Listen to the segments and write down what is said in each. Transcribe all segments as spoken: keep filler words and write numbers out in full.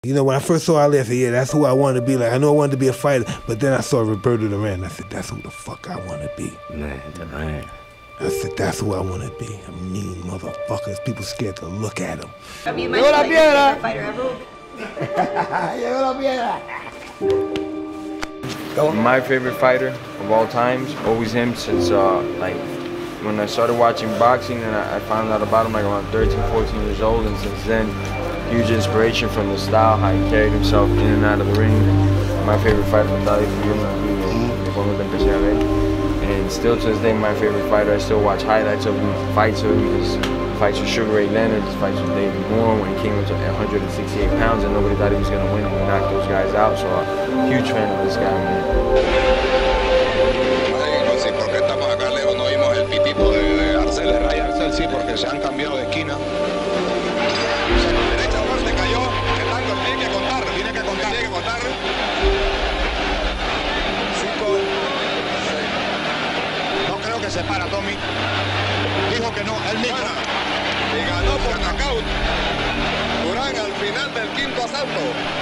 You know, when I first saw Ali, I said, yeah, that's who I wanted to be. Like, I know I wanted to be a fighter, but then I saw Roberto Durán. I said, that's who the fuck I want to be. Man, Duran. I said, that's who I want to be. A mean motherfuckers. People scared to look at him. Have you mentioned like your favorite fighter ever? My favorite fighter of all times, always him since uh, like when I started watching boxing and I, I found out about him like around thirteen, fourteen years old, and since then, huge inspiration from the style, how he carried himself in and out of the ring. My favorite fighter was Ali. And still to this day, my favorite fighter. I still watch highlights of him, fights of him, his fights with Sugar Ray Leonard, his fights with David Moore when he came into one hundred sixty-eight pounds and nobody thought he was going to win. He knocked those guys out, so I'm a huge fan of this guy, man. Sí, porque estamos acá, Leo, no vimos el pipipo de Arcel, de Ray Arcel, sí, porque se han cambiado de esquina. Derecha, fuerte, cayó, el tango tiene que contar, tiene que contar, tiene que contar. Cinco, seis. No creo que se para, Tommy. Dijo que no, él mismo. Y ganó por knockout. Duran al final del quinto asalto.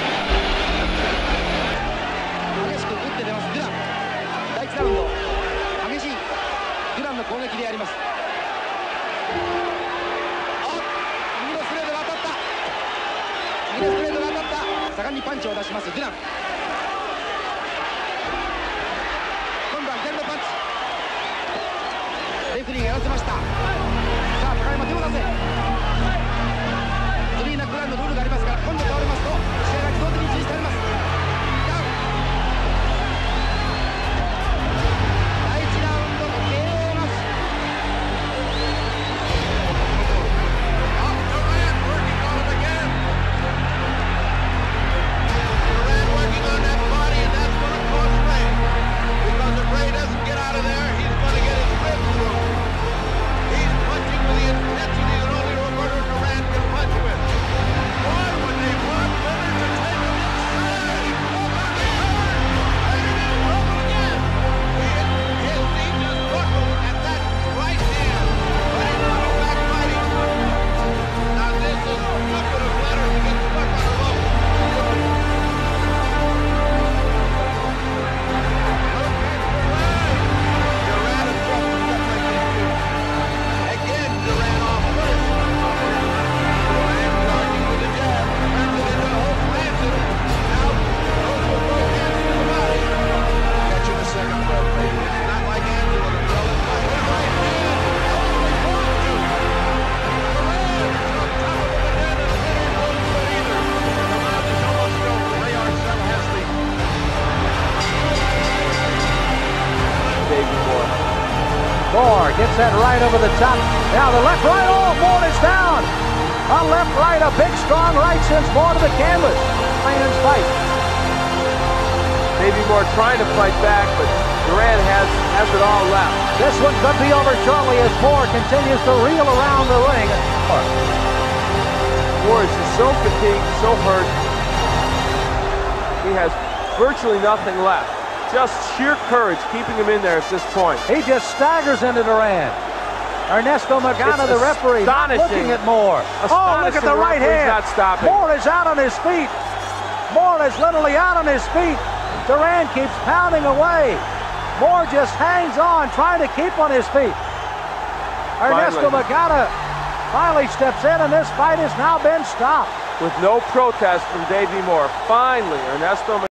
Moore gets that right over the top. Now the left, right, oh, Moore is down. On left, right, a big, strong right sends Moore to the canvas. Ryan's fight. Maybe Moore trying to fight back, but Duran has, has it all left. This one could be over shortly as Moore continues to reel around the ring. Moore is just so fatigued, so hurt. He has virtually nothing left. Just sheer courage keeping him in there at this point. He just staggers into Duran. Ernesto Magana, the referee, not looking at Moore. Oh, look at the right hand. Not stopping. Moore is out on his feet. Moore is literally out on his feet. Duran keeps pounding away. Moore just hangs on, trying to keep on his feet. Ernesto Magana finally steps in, and this fight has now been stopped. With no protest from Davey Moore. Finally, Ernesto